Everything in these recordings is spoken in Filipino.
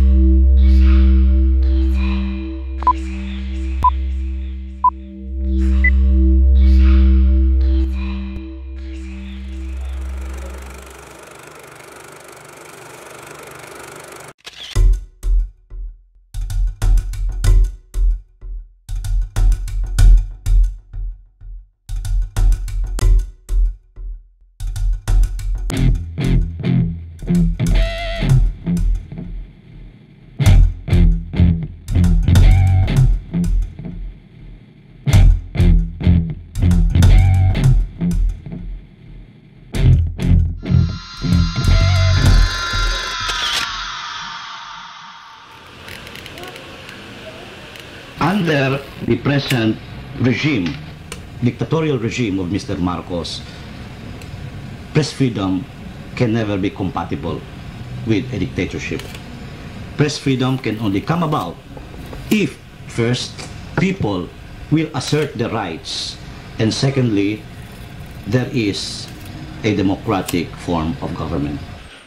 Under the present regime, dictatorial regime of Mr. Marcos, press freedom can never be compatible with a dictatorship. Press freedom can only come about if, first, people will assert their rights, and secondly, there is a democratic form of government.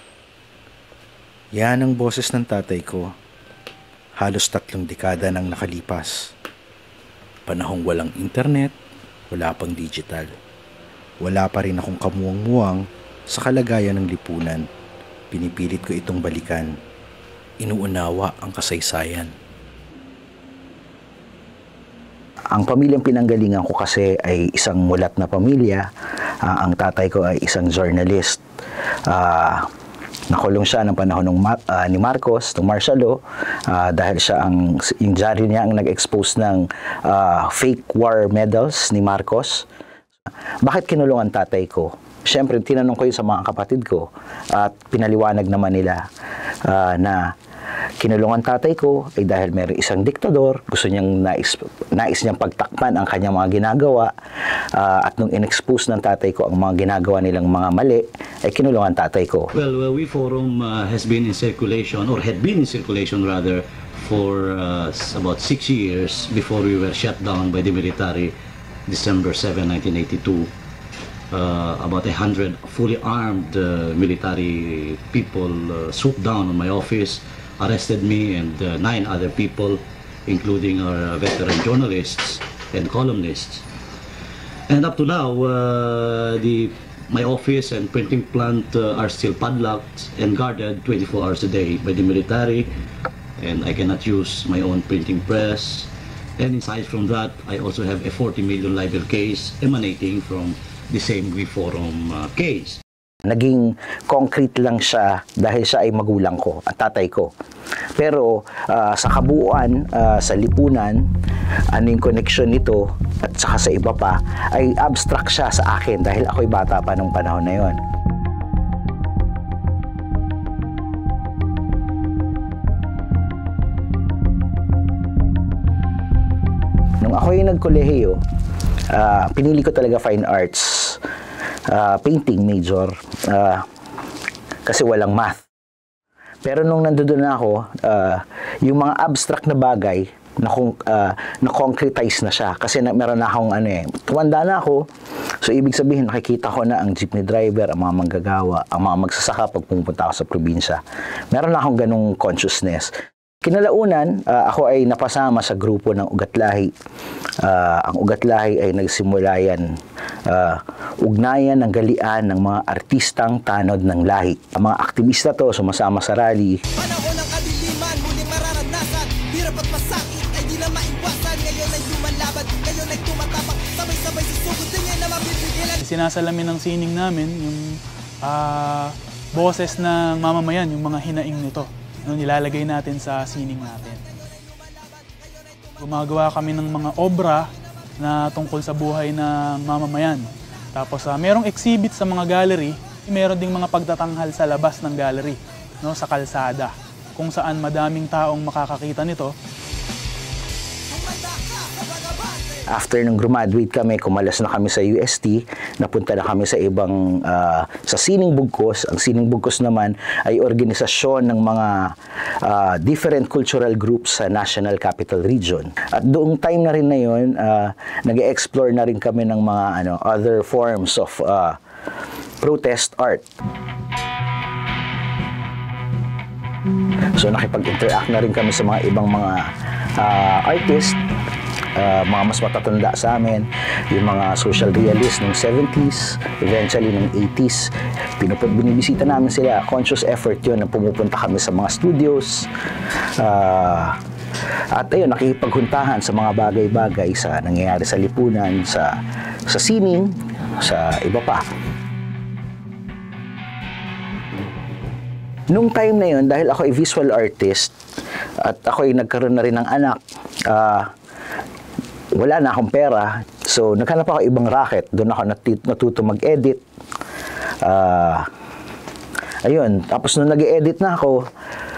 Yan ang boses ng tatay ko. Halos 3 dekada nang nakalipas. Panahong walang internet, wala pang digital. Wala pa rin akong kamuwang-muwang sa kalagayan ng lipunan. Pinipilit ko itong balikan. Inuunawa ang kasaysayan. Ang pamilyang pinanggalingan ko kasi ay isang mulat na pamilya. Ang tatay ko ay isang journalist. Nakulong siya ng panahon ni Marcos, ng martial law, dahil siya yung dyaryo niya ang nag-expose ng fake war medals ni Marcos. Bakit kinulong ang tatay ko? Siyempre, tinanong ko yun sa mga kapatid ko at pinaliwanag naman nila na kinulong ang tatay ko ay dahil mayroong isang diktador, gusto niyang nais niyang pagtakpan ang kanyang mga ginagawa at nung in-expose ng tatay ko ang mga ginagawa nilang mga mali, ay kinulong ang tatay ko. Well, We Forum has been in circulation, or had been in circulation rather, for about 6 years before we were shut down by the military December 7, 1982. About 100 fully armed military people swooped down on my office, arrested me and 9 other people, including our veteran journalists and columnists. And up to now, my office and printing plant are still padlocked and guarded 24 hours a day by the military, and I cannot use my own printing press. And aside from that, I also have a 40 million libel case emanating from the same We Forum case. Naging concrete lang siya dahil siya ay magulang ko at tatay ko. Pero sa kabuuan, sa lipunan, ano yung connection nito at saka sa iba pa, ay abstract siya sa akin dahil ako'y bata pa nung panahon na yon. Nung ako'y nagkolehiyo, pinili ko talaga fine arts. Painting major kasi walang math. Pero nung nandoon na ako, yung mga abstract na bagay na-concretize na siya kasi meron na akong tumanda na ako. So ibig sabihin nakikita ko na ang jeepney driver, ang mga manggagawa, ang mga magsasaka pag pumunta ako sa probinsya. Meron na akong ganung consciousness. Kinalaunan, ako ay napasama sa grupo ng Ugat Lahi. Ang Ugat Lahi ay nagsimula yan, ugnayan ng galian ng mga artistang tanod ng lahi. Ang mga aktivista to sumasama sa rally. Panahon ng kadiliman, muling mararanasan. Hirap at masakit ay di na maiwasan. Ngayon ay lumalaban, ngayon ay tumatapak. Sabay-sabay susugod din yan na mapipigilan. Sinasalamin ng sining namin yung boses ng mamamayan, yung mga hinaing nito. Nilalagay natin sa sining natin. Gumagawa kami ng mga obra na tungkol sa buhay ng mamamayan. Tapos merong exhibit sa mga gallery, meron ding mga pagtatanghal sa labas ng gallery, sa kalsada, kung saan madaming taong makakakita nito. After nung graduate kami, kumalas na kami sa UST, napunta na kami sa ibang, sa Sining Bugkos. Ang Sining Bugkos naman ay organisasyon ng mga different cultural groups sa National Capital Region. At doong time na rin na yun, nag-explore na rin kami ng mga other forms of protest art. So nakipag-interact na rin kami sa mga ibang mga artist, mga mas matatanda sa amin, yung mga social realist ng 70s, eventually ng 80s. Binibisita namin sila. Conscious effort yun na pumupunta kami sa mga studios. At ayun, nakikipaghuntahan sa mga bagay-bagay sa nangyayari sa lipunan, sa sining, sa iba pa. Nung time na yun, dahil ako ay visual artist at ako ay nagkaroon na rin ng anak, wala na akong pera. So, naghanap ako ibang racket. Doon ako natuto mag-edit. Ayun. Tapos, nung nag-edit na ako,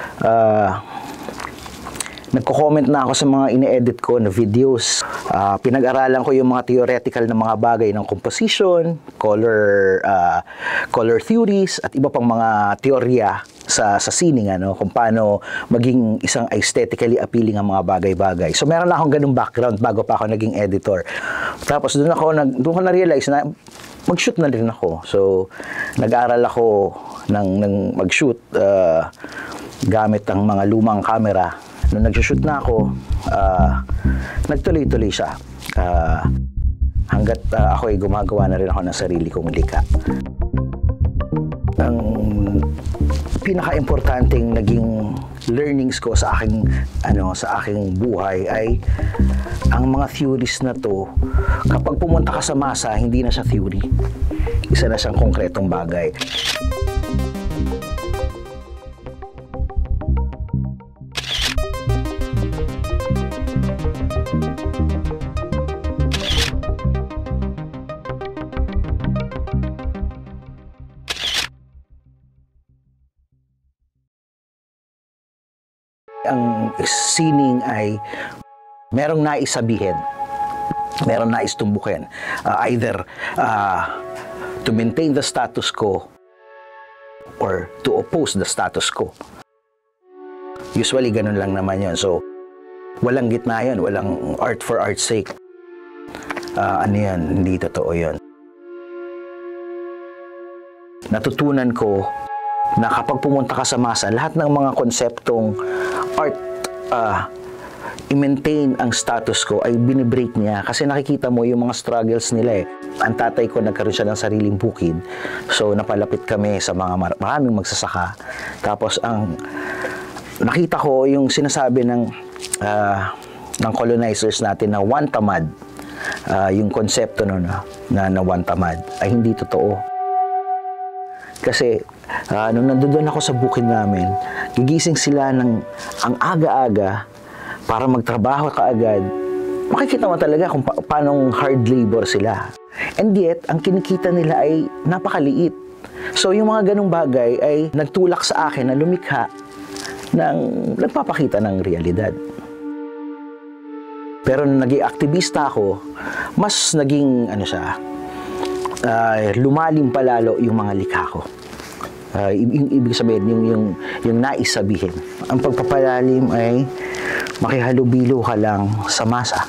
nagko-comment na ako sa mga ine-edit ko na videos. Pinag-aralan ko yung mga theoretical na mga bagay ng composition, color theories, at iba pang mga teorya sa sining, kung paano maging isang aesthetically appealing ang mga bagay-bagay. So, meron na akong ganung background bago pa ako naging editor. Tapos, doon ko na-realize na mag-shoot na rin ako. So, nag-aral ako ng mag-shoot gamit ang mga lumang camera. Nung nag-shoot na ako, nagtuloy-tuloy siya. Hanggat ako ay gumagawa na rin ako ng sarili kong likha. Ang pinaka-importanting naging learnings ko sa aking buhay ay ang mga theories na to, kapag pumunta ka sa masa, hindi na siya theory. Isa na siyang konkretong bagay. Ang sining ay merong nais sabihin, merong nais tumbukin. Either to maintain the status quo or to oppose the status quo. Usually, ganun lang naman yun. So, walang gitna yun. Walang art for art's sake. Hindi totoo yun. Natutunan ko na kapag pumunta ka sa masa, lahat ng mga konseptong art, i-maintain ang status quo ay binibreak niya kasi nakikita mo yung mga struggles nila eh. Ang tatay ko nagkaroon siya ng sariling bukid. So napalapit kami sa mga maraming magsasaka. Tapos ang nakita ko yung sinasabi ng colonizers natin na one tamad. Yung konsepto na one tamad ay hindi totoo. Kasi nung nandoon ako sa bukid namin, gigising sila ang aga-aga para magtrabaho kaagad. Makikita mo talaga kung paanong hard labor sila. And yet, ang kinikita nila ay napakaliit. So, yung mga ganong bagay ay nagtulak sa akin na lumikha ng nagpapakita ng realidad. Pero nung naging aktivista ako, mas naging, lumalim palalo yung mga likha ko. Ibig sabihin, yung nais sabihin. Ang pagpapalalim ay makihalubilo ka lang sa masa.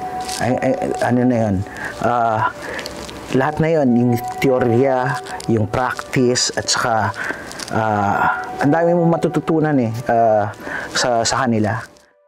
Lahat na yun, yung teorya, yung practice, at saka ang dami mong matututunan sa kanila.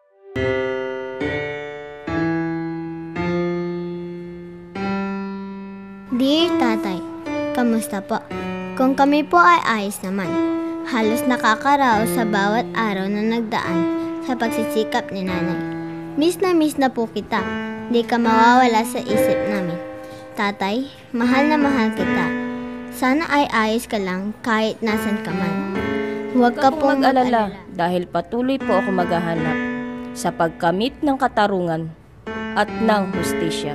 Dear Tatay, kamusta po? Kung kami po ay ayos naman, halos nakakaraos sa bawat araw na nagdaan sa pagsisikap ni Nanay. Miss na po kita, di ka mawawala sa isip namin. Tatay, mahal na mahal kita. Sana ay ayos ka lang kahit nasan ka man. Huwag ka pong mag-alala dahil patuloy po ako maghahanap sa pagkamit ng katarungan at ng hustisya.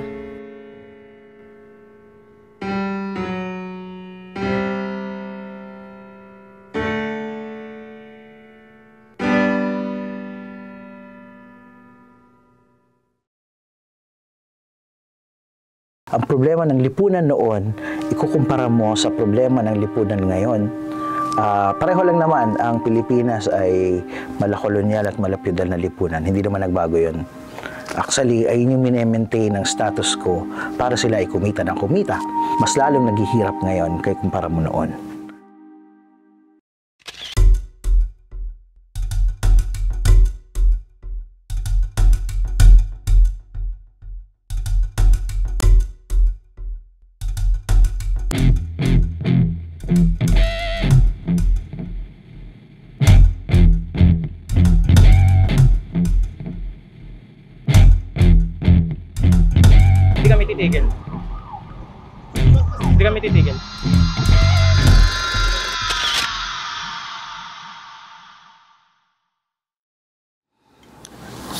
Ang problema ng lipunan noon, ikukumpara mo sa problema ng lipunan ngayon. Pareho lang naman, ang Pilipinas ay malakolonyal at malapyudal na lipunan. Hindi naman nagbago yun. Actually, ayun yung mine-maintain ng status quo para sila ay kumita ng kumita. Mas lalong naghihirap ngayon kay kumpara mo noon.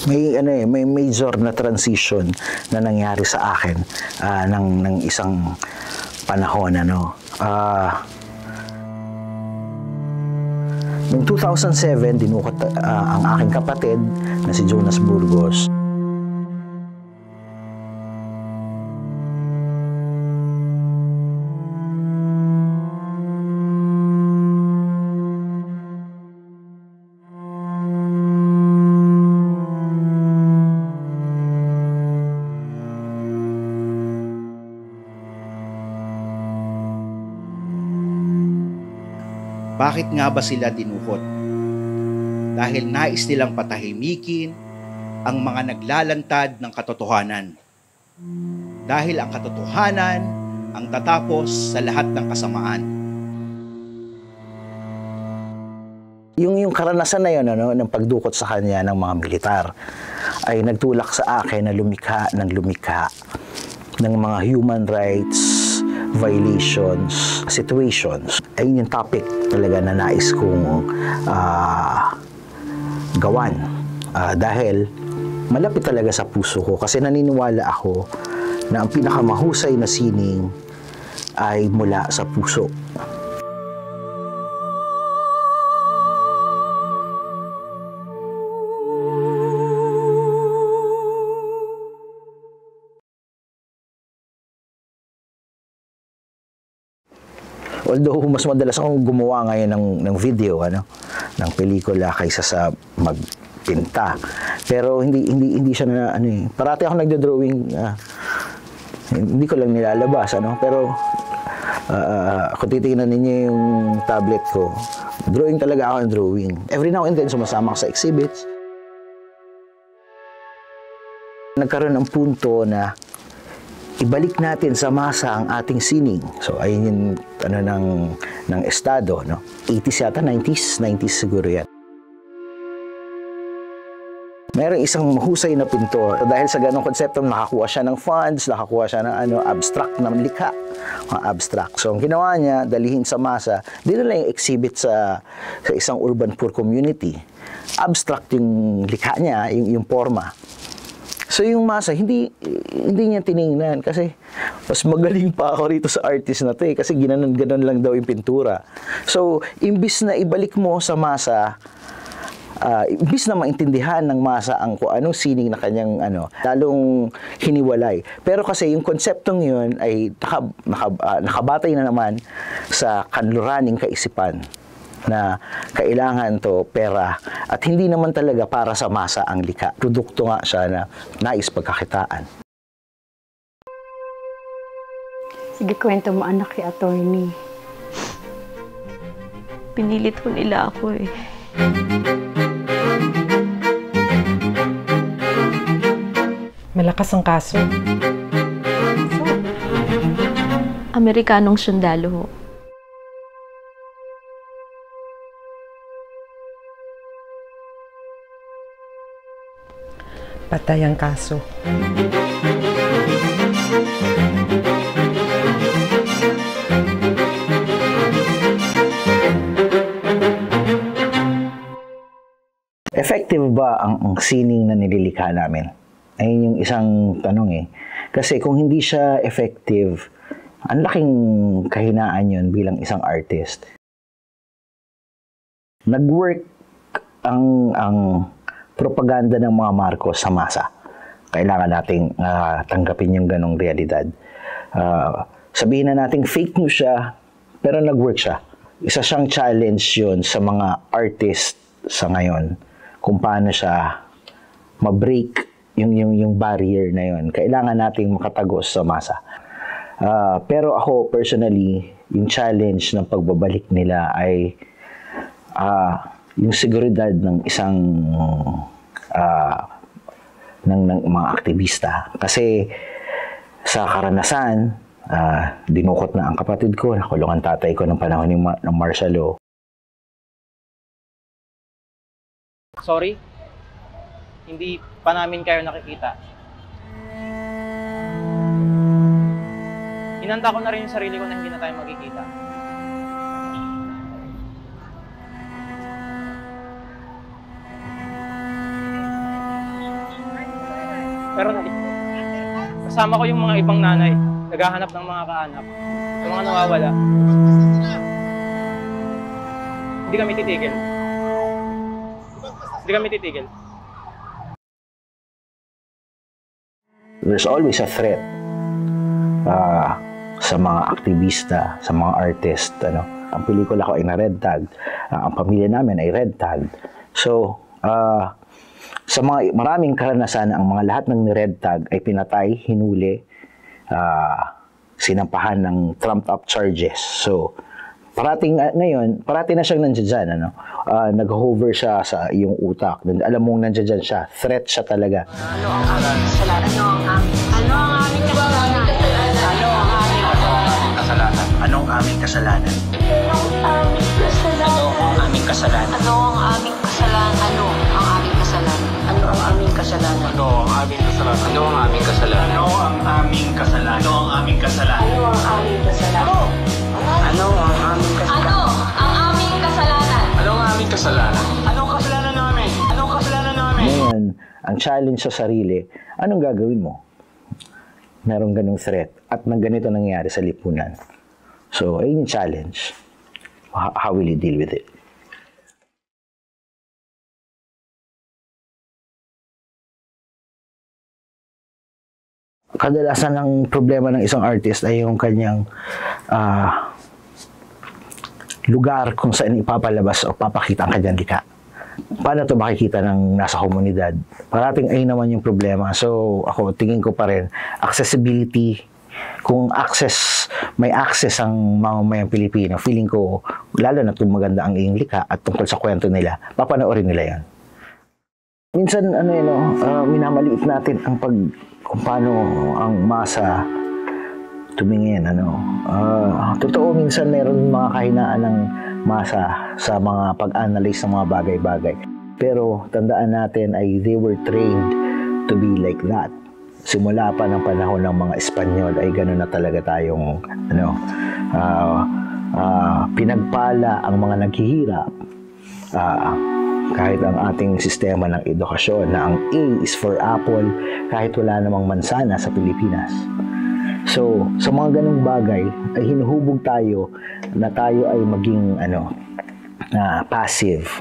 may major na transition na nangyari sa akin ng isang panahon, ano. Noong 2007, dinukot ang aking kapatid na si Jonas Burgos. Bakit nga ba sila dinukot? Dahil nais nilang patahimikin ang mga naglalantad ng katotohanan. Dahil ang katotohanan ang tatapos sa lahat ng kasamaan. Yung karanasan na yun, ano, ng pagdukot sa kanya ng mga militar ay nagtulak sa akin na lumikha ng mga human rights violations, situations. Ayun yung topic talaga na nais kong gawan. Dahil malapit talaga sa puso ko kasi naniniwala ako na ang pinakamahusay na sining ay mula sa puso. Although mas madalas akong gumawa ngayon ng video, ano, ng pelikula kaysa sa magpinta. Pero hindi siya na ano eh. Parati ako nagdo-drawing, hindi ko lang nilalabas, ano, pero kung titingnan ninyo yung tablet ko, drawing talaga ako ng drawing. Every now and then sumasama ako sa exhibits. Nagkaroon ng punto na ibalik natin sa masa ang ating sining. So, ayun yung ng estado, no? 80s yata, 90s siguro yan. Merong isang mahusay na pintor. Dahil sa ganong konsepto, nakakuha siya ng funds, nakakuha siya ng abstract na likha. Mga abstract. So, ang ginawa niya, dalihin sa masa, dinala yung exhibit sa isang urban poor community. Abstract yung likha niya, yung forma. So yung masa, hindi niya tiningnan kasi mas magaling pa ako rito sa artist na to eh, kasi ginanon-ganon lang daw yung pintura. So, imbis na ibalik mo sa masa, imbis na maintindihan ng masa ang kung anong sining na kanyang lalong hiniwalay. Pero kasi yung konseptong yun ay nakabatay na naman sa kanluraning kaisipan na kailangan to pera at hindi naman talaga para sa masa ang likha. Produkto nga siya na nais pagkakitaan. Sige, kwento mo anak kay attorney. Pinilit ko nila ako eh. Malakas ang kaso. Amerikanong sundalo ho. Patay ang kaso. Effective ba ang sining na nililikha namin? Ayun yung isang tanong eh. Kasi kung hindi siya effective, ang laking kahinaan yun bilang isang artist. Nag-work ang propaganda ng mga Marcos sa masa. Kailangan nating tanggapin yung ganong realidad. Sabihin na nating fake news siya, pero nag-work siya. Isa siyang challenge yun sa mga artist sa ngayon, kung paano siya ma-break yung barrier na yun. Kailangan nating makatagos sa masa. Pero ako, personally, yung challenge ng pagbabalik nila ay yung seguridad ng isang ng mga aktivista. Kasi sa karanasan, dinukot na ang kapatid ko, nakulong ang tatay ko ng panahon ng martial law. Sorry, hindi pa namin kayo nakikita. Hinanda ko na rin yung sarili ko na hindi na tayo magkikita. Meron na. Kasama ko yung mga ibang nanay, naghahanap ng mga kaanak, ng mga nawawala. Hindi kami titigil. Hindi kami titigil. There's always a threat sa mga aktivista, sa mga artist. Ang pelikula ko ay na red tag. Ang pamilya namin ay red tag. So, sa mga maraming karanasan, ang mga lahat ng red tag ay pinatay, hinuli, sinampahan ng trumped-up charges. So, parating ngayon, parating na siyang nandiyan dyan. Nag-hover siya sa iyong utak. Alam mong nandiyan dyan siya. Threat siya talaga. Ano ang aming kasalanan? Ano ang aming kasalanan? Ano ang aming kasalanan? Ano ang aming kasalanan? Ano ang aming kasalanan? Ano ang aming kasalanan? Ano ang aming kasalanan? Ano ang aming kasalanan? Ano ang aming kasalanan? Ano ang aming kasalanan? Ano ang aming kasalanan? Ano ang aming kasalanan? Ano ang aming kasalanan? Ano ang aming kasalanan? Anong kasalanan namin? Anong kasalanan namin? Ngayon, ang challenge sa sarili, anong gagawin mo? Merong ganung threat at ganito nangyayari sa lipunan. So, ayun yung challenge. How will you deal with it? Kadalasan ang problema ng isang artist ay yung kanyang lugar kung saan ipapalabas o papakita ang kanyang likha. Paano ito makikita ng nasa komunidad? Parating ay naman yung problema. So, ako, tingin ko pa rin, accessibility, kung may access ang mamamayang Pilipino, feeling ko, lalo na kung maganda ang iyong likha at tungkol sa kwento nila, papanoorin nila yan. Minsan, minamaliit natin ang kung paano ang masa tumingin. Totoo, minsan meron mga kahinaan ng masa sa mga pag-analyze ng mga bagay-bagay. Pero tandaan natin ay they were trained to be like that. Simula pa ng panahon ng mga Espanyol ay gano'n na talaga tayong pinagpala ang mga naghihirap. Kahit ang ating sistema ng edukasyon na ang A is for apple kahit wala namang mansana sa Pilipinas. So, sa mga ganung bagay ay hinuhubog tayo na tayo ay maging passive.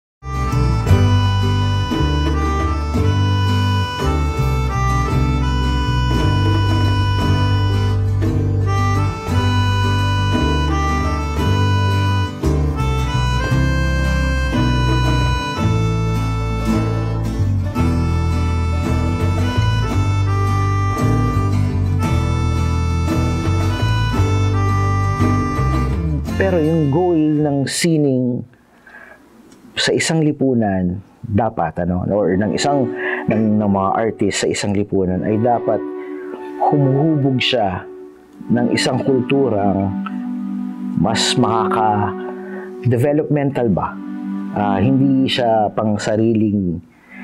Pero yung goal ng sining sa isang lipunan dapat or ng mga artist sa isang lipunan ay dapat humuhubog siya ng isang kulturang mas developmental ba? Hindi siya pang sariling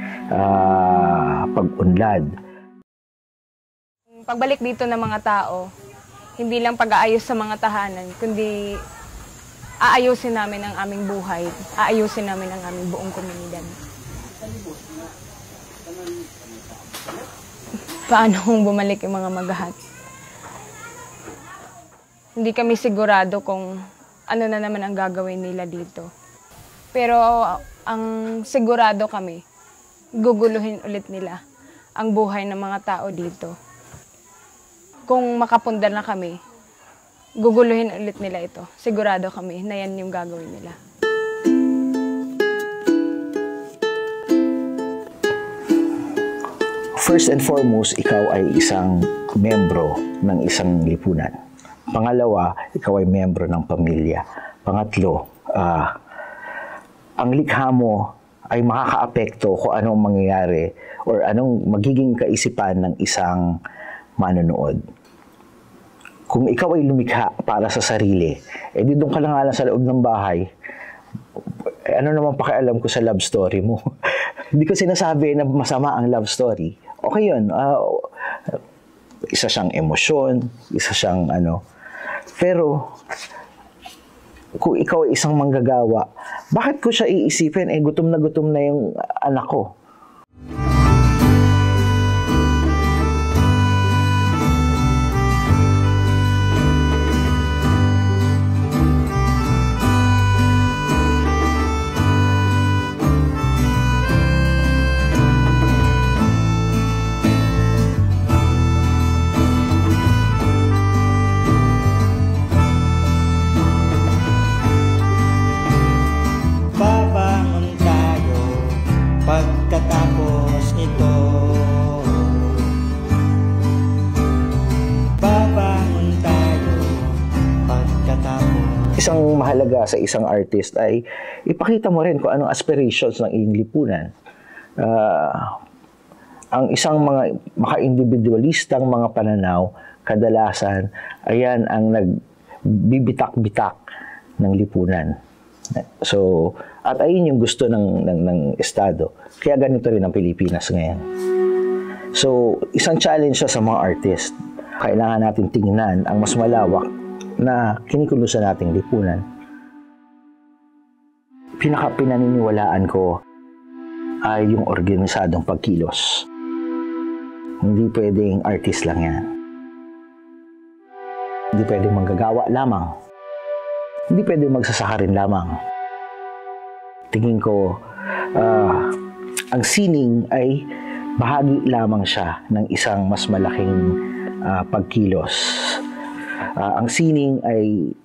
pag-unlad. Pagbalik dito ng mga tao, hindi lang pag-aayos sa mga tahanan, kundi aayusin namin ang aming buhay, aayusin namin ang aming buong komunidad. Paano kung bumalik yung mga magahat? Hindi kami sigurado kung ano na naman ang gagawin nila dito. Pero ang sigurado kami, guguluhin ulit nila ang buhay ng mga tao dito. Kung makapundar na kami, guguluhin ulit nila ito. Sigurado kami na yan yung gagawin nila. First and foremost, ikaw ay isang membro ng isang lipunan. Pangalawa, ikaw ay membro ng pamilya. Pangatlo, ang likha mo ay makakaapekto kung anong mangyayari or anong magiging kaisipan ng isang manonood. Kung ikaw ay lumikha para sa sarili, di doon ka lang alam sa loob ng bahay, ano naman pakialam ko sa love story mo? Hindi ko sinasabi na masama ang love story. Okay yun. Isa siyang emosyon, isa siyang Pero, kung ikaw ay isang manggagawa, bakit ko siya iisipin? Gutom na yung anak ko. Pagkatapos nito, babangon tayo. Pagkatapos. Isang mahalaga sa isang artist ay ipakita mo rin kung anong aspirations ng iyong lipunan. Ang isang mga maka-individualistang mga pananaw, kadalasan, ayan ang nagbibitak-bitak ng lipunan. So, at ayun yung gusto ng Estado. Kaya ganito rin ang Pilipinas ngayon. So, isang challenge siya sa mga artist. Kailangan natin tingnan ang mas malawak na kinikulusan nating lipunan. Pinaniniwalaan ko ay yung organisadong pagkilos. Hindi pwedeng artist lang yan. Hindi pwedeng manggagawa lamang. Hindi pwedeng magsasakarin lamang. Tingin ko, ang sining ay bahagi lamang siya ng isang mas malaking pagkilos. Ang sining ay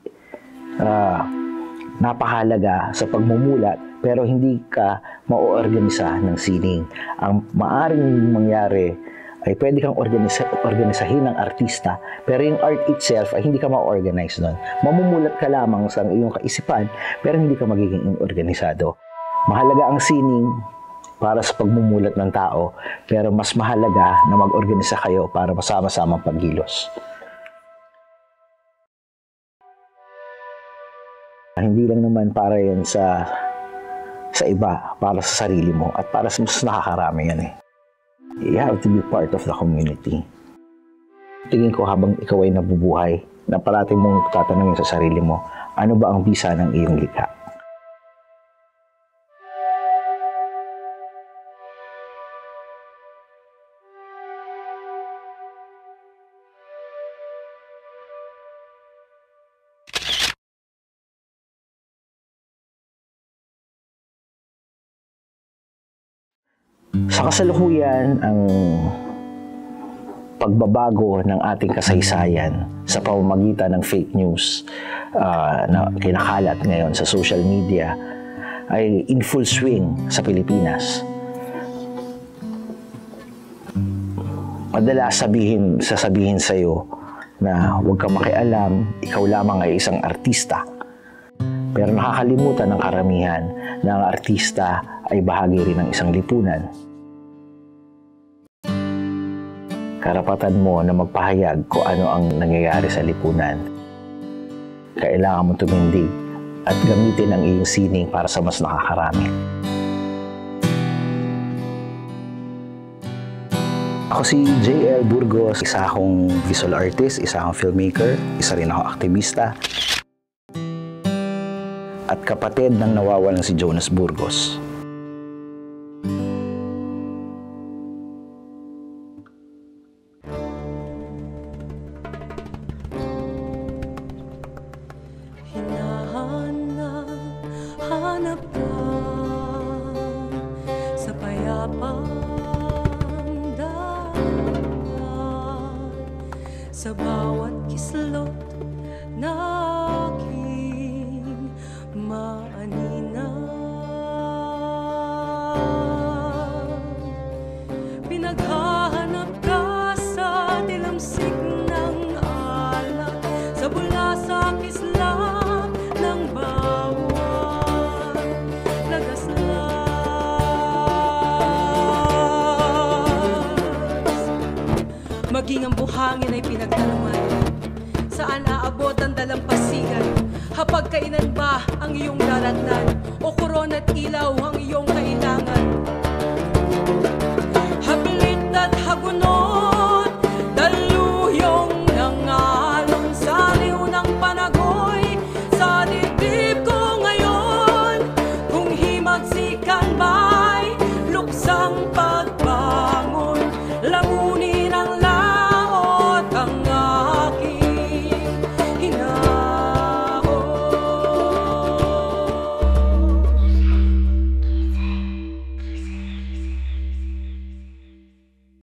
napakahalaga sa pagmumulat, pero hindi ka ma-organisa ng sining. Ang maaring mangyari ay pwede kang organisahin ng artista, pero yung art itself ay hindi ka ma-organize nun. Mamumulat ka lamang sa iyong kaisipan, pero hindi ka magiging organisado. Mahalaga ang sining para sa pagmumulat ng tao, pero mas mahalaga na mag-organisa kayo para masama-samang paggilos. Hindi lang naman para yan sa iba, para sa sarili mo, at para sa mas nakakarami yan eh. You have to be part of the community. Tingin ko habang ikaw ay nabubuhay, na parating mong tatanungin sa sarili mo, ano ba ang bisa ng iyong likha? Sa kasalukuyan, ang pagbabago ng ating kasaysayan sa pamamagitan ng fake news na kinakalat ngayon sa social media ay in full swing sa Pilipinas. Madalas sasabihin sa iyo na huwag kang makialam, ikaw lamang ay isang artista. Pero nakakalimutan ng karamihan na ang artista ay bahagi rin ng isang lipunan. Karapatan mo na magpahayag kung ano ang nangyayari sa lipunan. Kailangan mo tumindig at gamitin ang iyong sining para sa mas nakakarami. Ako si J.L. Burgos, isa akong visual artist, isa akong filmmaker, isa rin akong aktivista, at kapatid ng nawawalan si Jonas Burgos. Hanap ka sa payapang daan, sa bawat kislot na aking maaninang. Pinaghahanap ka sa tilamsik ng alak, sa bula sa kislap ng bawat lagaslas. Maging ang buhangin ay pinagdalaman, saan aabot ang dalampasigan? Hapag kainan ba ang iyong daratnan, o korona't ilaw ang iyong kailangan?